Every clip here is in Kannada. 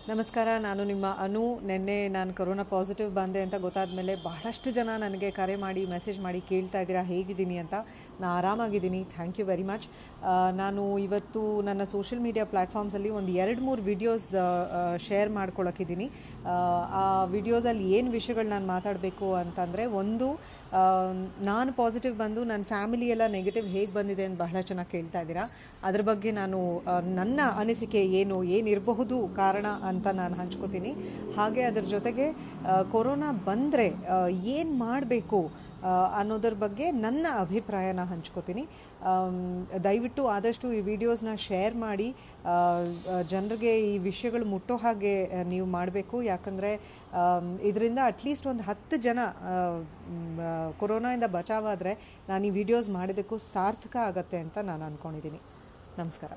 ನಮಸ್ಕಾರ, ನಾನು ನಿಮ್ಮ ಅನು. ನಿನ್ನೆ ನಾನು ಕೊರೋನಾ ಪಾಸಿಟಿವ್ ಬಂದೆ ಅಂತ ಗೊತ್ತಾದ ಮೇಲೆ ಬಹಳಷ್ಟು ಜನ ನನಗೆ ಕರೆ ಮಾಡಿ ಮೆಸೇಜ್ ಮಾಡಿ ಕೇಳ್ತಾ ಇದ್ದೀರಾ ಹೇಗಿದ್ದೀನಿ ಅಂತ. ನಾನು ಆರಾಮಾಗಿದ್ದೀನಿ, ಥ್ಯಾಂಕ್ ಯು ವೆರಿ ಮಚ್. ನಾನು ಇವತ್ತು ನನ್ನ ಸೋಷಿಯಲ್ ಮೀಡಿಯಾ ಪ್ಲ್ಯಾಟ್ಫಾರ್ಮ್ಸಲ್ಲಿ ಒಂದು 2-3 ವಿಡಿಯೋಸ್ ಶೇರ್ ಮಾಡ್ಕೊಳಕ್ಕಿದ್ದೀನಿ. ಆ ವಿಡಿಯೋಸಲ್ಲಿ ಏನು ವಿಷಯಗಳು ನಾನು ಮಾತಾಡಬೇಕು ಅಂತಂದರೆ, ಒಂದು, ನಾನು ಪಾಸಿಟಿವ್ ಬಂದು ನನ್ನ ಫ್ಯಾಮಿಲಿ ಎಲ್ಲ ನೆಗೆಟಿವ್ ಹೇಗೆ ಬಂದಿದೆ ಅಂತ ಬಹಳ ಚೆನ್ನಾಗಿ ಕೇಳ್ತಾ ಇದ್ದೀರಾ. ಅದ್ರ ಬಗ್ಗೆ ನಾನು ನನ್ನ ಅನಿಸಿಕೆ ಏನಿರಬಹುದು ಕಾರಣ ಅಂತ ನಾನು ಹಂಚ್ಕೋತೀನಿ. ಹಾಗೆ ಅದ್ರ ಜೊತೆಗೆ ಕೊರೋನಾ ಬಂದರೆ ಏನು ಮಾಡಬೇಕು ಅನ್ನೋದ್ರ ಬಗ್ಗೆ ನನ್ನ ಅಭಿಪ್ರಾಯನ ಹಂಚ್ಕೋತೀನಿ. ದಯವಿಟ್ಟು ಆದಷ್ಟು ಈ ವಿಡಿಯೋಸ್ನ ಶೇರ್ ಮಾಡಿ ಜನರಿಗೆ ಈ ವಿಷಯಗಳು ಮುಟ್ಟೋ ಹಾಗೆ ನೀವು ಮಾಡಬೇಕು. ಯಾಕಂದರೆ ಇದರಿಂದ ಅಟ್ಲೀಸ್ಟ್ ಒಂದು 10 ಜನ ಕೊರೋನಾಯಿಂದ ಬಚಾವಾದರೆ ನಾನು ಈ ವಿಡಿಯೋಸ್ ಮಾಡಿದ್ದಕ್ಕೂ ಸಾರ್ಥಕ ಆಗತ್ತೆ ಅಂತ ನಾನು ಅಂದ್ಕೊಂಡಿದ್ದೀನಿ. ನಮಸ್ಕಾರ.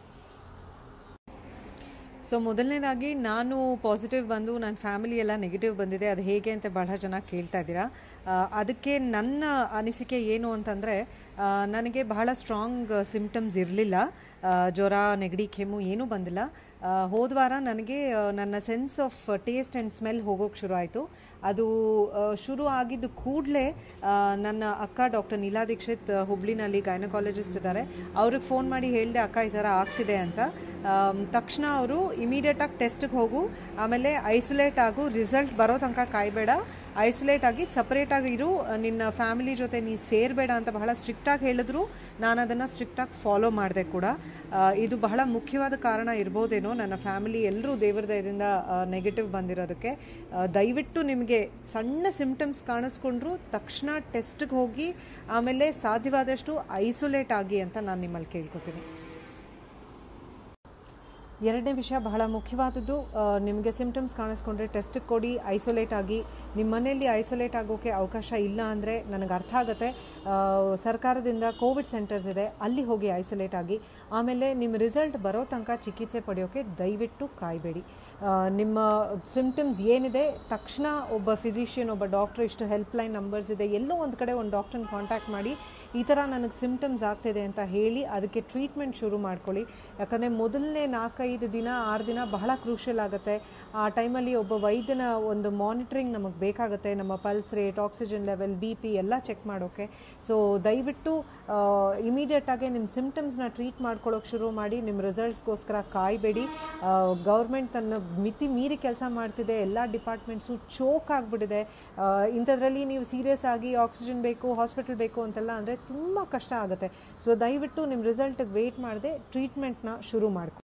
ಸೊ ಮೊದಲನೇದಾಗಿ, ನಾನು ಪಾಸಿಟಿವ್ ಬಂದು ನನ್ನ ಫ್ಯಾಮಿಲಿ ಎಲ್ಲ ನೆಗೆಟಿವ್ ಬಂದಿದೆ, ಅದು ಹೇಗೆ ಅಂತ ಬಹಳ ಜನ ಕೇಳ್ತಾ ಇದ್ದೀರಾ. ಅದಕ್ಕೆ ನನ್ನ ಅನಿಸಿಕೆ ಏನು ಅಂತಂದರೆ, ನನಗೆ ಬಹಳ ಸ್ಟ್ರಾಂಗ್ ಸಿಮ್ಟಮ್ಸ್ ಇರಲಿಲ್ಲ. ಜ್ವರ, ನೆಗಡಿ, ಕೆಮ್ಮು ಏನೂ ಬಂದಿಲ್ಲ. ಹೋದ ವಾರ ನನಗೆ ನನ್ನ sense of taste and smell ಹೋಗೋಕ್ಕೆ ಶುರು ಆಯಿತು. ಅದು ಶುರು ಆಗಿದ್ದು ಕೂಡಲೇ ನನ್ನ ಅಕ್ಕ ಡಾಕ್ಟರ್ ನೀಲಾ ದೀಕ್ಷಿತ್ ಹುಬ್ಳಿನಲ್ಲಿ ಗೈನಕಾಲಜಿಸ್ಟ್ ಇದ್ದಾರೆ, ಅವ್ರಿಗೆ ಫೋನ್ ಮಾಡಿ ಹೇಳಿದೆ, ಅಕ್ಕ ಈ ಥರ ಆಗ್ತಿದೆ ಅಂತ. ತಕ್ಷಣ ಅವರು ಇಮಿಡಿಯೇಟಾಗಿ ಟೆಸ್ಟಿಗೆ ಹೋಗು, ಆಮೇಲೆ ಐಸೋಲೇಟ್ ಆಗು, ರಿಸಲ್ಟ್ ಬರೋ ತನಕ ಕಾಯಬೇಡ, ಐಸೋಲೇಟ್ ಆಗಿ ಸಪ್ರೇಟಾಗಿ ಇರು, ನಿನ್ನ ಫ್ಯಾಮಿಲಿ ಜೊತೆ ನೀ ಸೇರಬೇಡ ಅಂತ ಬಹಳ ಸ್ಟ್ರಿಕ್ಟಾಗಿ ಹೇಳಿದ್ರು. ನಾನು ಅದನ್ನು ಸ್ಟ್ರಿಕ್ಟಾಗಿ ಫಾಲೋ ಮಾಡಿದೆ ಕೂಡ. ಇದು ಬಹಳ ಮುಖ್ಯವಾದ ಕಾರಣ ಇರ್ಬೋದೇನೋ, ನನ್ನ ಫ್ಯಾಮಿಲಿ ಎಲ್ಲರೂ ದೇವರ ದಯದಿಂದ ನೆಗೆಟಿವ್ ಬಂದಿರೋದಕ್ಕೆ. ದಯವಿಟ್ಟು ನಿಮಗೆ ಸಣ್ಣ ಸಿಮ್ಟಮ್ಸ್ ಕಾಣಿಸ್ಕೊಂಡ್ರು ತಕ್ಷಣ ಟೆಸ್ಟ್ಗೆ ಹೋಗಿ, ಆಮೇಲೆ ಸಾಧ್ಯವಾದಷ್ಟು ಐಸೋಲೇಟ್ ಆಗಿ ಅಂತ ನಾನು ನಿಮ್ಮಲ್ಲಿ ಕೇಳ್ಕೊತೀನಿ. ಎರಡನೇ ವಿಷಯ ಬಹಳ ಮುಖ್ಯವಾದದ್ದು, ನಿಮಗೆ ಸಿಮ್ಟಮ್ಸ್ ಕಾಣಿಸ್ಕೊಂಡ್ರೆ ಟೆಸ್ಟಿಗೆ ಕೊಡಿ, ಐಸೋಲೇಟ್ ಆಗಿ. ನಿಮ್ಮ ಮನೆಯಲ್ಲಿ ಐಸೋಲೇಟ್ ಆಗೋಕ್ಕೆ ಅವಕಾಶ ಇಲ್ಲ ಅಂದರೆ ನನಗೆ ಅರ್ಥ ಆಗುತ್ತೆ, ಸರ್ಕಾರದಿಂದ ಕೋವಿಡ್ ಸೆಂಟರ್ಸ್ ಇದೆ, ಅಲ್ಲಿ ಹೋಗಿ ಐಸೋಲೇಟ್ ಆಗಿ. ಆಮೇಲೆ ನಿಮ್ಮ ರಿಸಲ್ಟ್ ಬರೋ ತನಕ ಚಿಕಿತ್ಸೆ ಪಡೆಯೋಕ್ಕೆ ದಯವಿಟ್ಟು ಕಾಯಬೇಡಿ. ನಿಮ್ಮ ಸಿಮ್ಟಮ್ಸ್ ಏನಿದೆ ತಕ್ಷಣ ಒಬ್ಬ ಫಿಸಿಷಿಯನ್, ಒಬ್ಬ ಡಾಕ್ಟ್ರ್, ಇಷ್ಟು ಹೆಲ್ಪ್ಲೈನ್ ನಂಬರ್ಸ್ ಇದೆ, ಎಲ್ಲೋ ಒಂದು ಕಡೆ ಒಂದು ಡಾಕ್ಟ್ರನ್ನ ಕಾಂಟ್ಯಾಕ್ಟ್ ಮಾಡಿ ಈ ಥರ ನನಗೆ ಸಿಮ್ಟಮ್ಸ್ ಆಗ್ತಿದೆ ಅಂತ ಹೇಳಿ ಅದಕ್ಕೆ ಟ್ರೀಟ್ಮೆಂಟ್ ಶುರು ಮಾಡ್ಕೊಳ್ಳಿ. ಯಾಕಂದರೆ ಮೊದಲನೇ 4-5 ದಿನ 6 ದಿನ ಬಹಳ ಕ್ರೂಷಿಯಲ್ ಆಗುತ್ತೆ. ಆ ಟೈಮಲ್ಲಿ ಒಬ್ಬ ವೈದ್ಯನ ಒಂದು ಮಾನಿಟ್ರಿಂಗ್ ನಮಗೆ ಬೇಕಾಗುತ್ತೆ, ನಮ್ಮ pulse rate, oxygen level, BP ಎಲ್ಲ ಚೆಕ್ ಮಾಡೋಕ್ಕೆ. ಸೊ ದಯವಿಟ್ಟು ಇಮಿಡಿಯೇಟಾಗಿ ನಿಮ್ಮ ಸಿಮ್ಟಮ್ಸ್ನ ಟ್ರೀಟ್ ಮಾಡ್ಕೊಳ್ಳೋಕೆ ಶುರು ಮಾಡಿ. ನಿಮ್ಮ ರಿಸಲ್ಟ್ಸ್ಗೋಸ್ಕರ ಕಾಯಬೇಡಿ. ಗೌರ್ಮೆಂಟ್ ತನ್ನ ಮಿತಿ ಮೀರಿ ಕೆಲಸ ಮಾಡ್ತಿದೆ, ಎಲ್ಲ ಡಿಪಾರ್ಟ್ಮೆಂಟ್ಸು ಚೋಕ್ ಆಗಿಬಿಟ್ಟಿದೆ. ಇಂಥದ್ರಲ್ಲಿ ನೀವು ಸೀರಿಯಸ್ ಆಗಿ ಆಕ್ಸಿಜನ್ ಬೇಕು, ಹಾಸ್ಪಿಟಲ್ ಬೇಕು ಅಂತೆಲ್ಲ ಅಂದರೆ ತುಂಬ ಕಷ್ಟ ಆಗುತ್ತೆ. ಸೊ ದಯವಿಟ್ಟು ನಿಮ್ಮ ರಿಸಲ್ಟಿಗೆ ವೆಯ್ಟ್ ಮಾಡದೆ ಟ್ರೀಟ್ಮೆಂಟ್ನ ಶುರು ಮಾಡ್ಕೊ.